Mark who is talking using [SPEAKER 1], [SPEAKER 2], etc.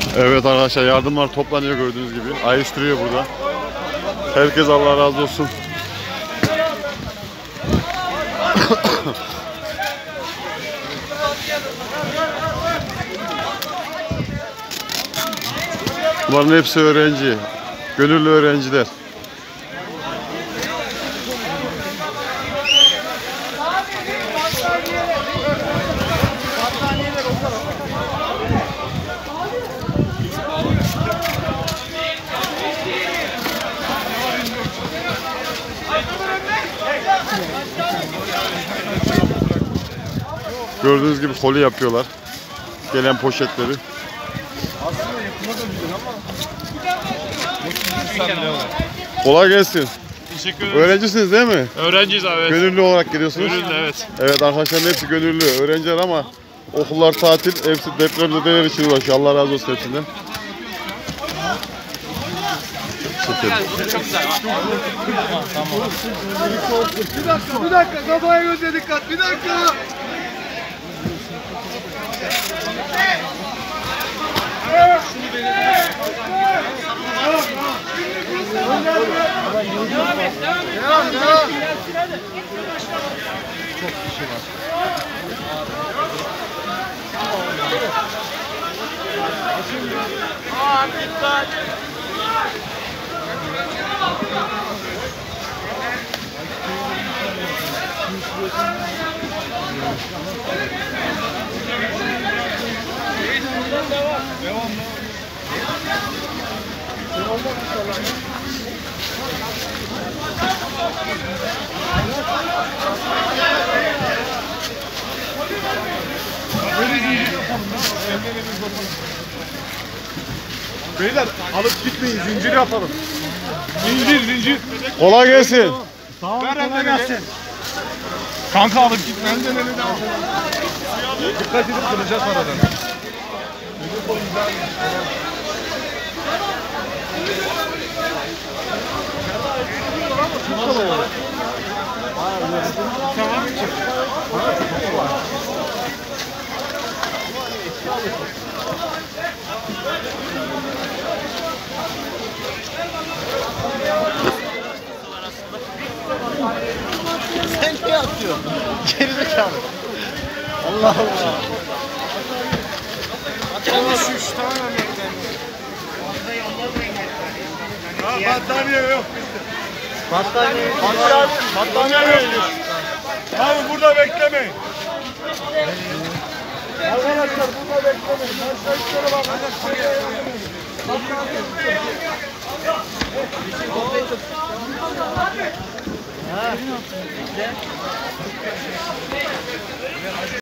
[SPEAKER 1] Evet arkadaşlar, yardımlar toplanıyor gördüğünüz gibi. Ayrıştırıyor burada. Herkes Allah razı olsun. Bunların hepsi öğrenci. Gönüllü öğrenciler. Gördüğünüz gibi koli yapıyorlar. Gelen poşetleri.
[SPEAKER 2] Aslında yapıma da bilir ama.
[SPEAKER 1] Kolay gelsin.
[SPEAKER 3] Teşekkür ederim.
[SPEAKER 1] Öğrencisiniz değil mi?
[SPEAKER 3] Öğrenciyiz abi. Evet.
[SPEAKER 1] Gönüllü olarak geliyorsunuz.
[SPEAKER 3] Gönüllü, evet.
[SPEAKER 1] Evet, arkadaşların hepsi gönüllü öğrenciler ama okullar tatil. Hepsi depremzedeler için uğraşıyor. Allah razı olsun hepsinden.
[SPEAKER 3] Çok güzel. Tamam.
[SPEAKER 2] Bir dakika, kafaya göze dikkat, bir dakika. Devam. Çok kişi var. Beyler alıp gitmeyin, zincir yapalım. Zincir.
[SPEAKER 1] Kolay gelsin.
[SPEAKER 2] Ver elden gelsin. Kanka alıp gitme. Elden elini al. Dikkat edip kıracağız aradan. Sen ne yapıyorsun? Gerizekalı. Allah Allah. Atama şu 3 tane örnekten. Battaniye yok bizde. Battaniye yok. Abi burada beklemeyin. Arkadaşlar burada beklemeyin. Arkadaşlara bakın.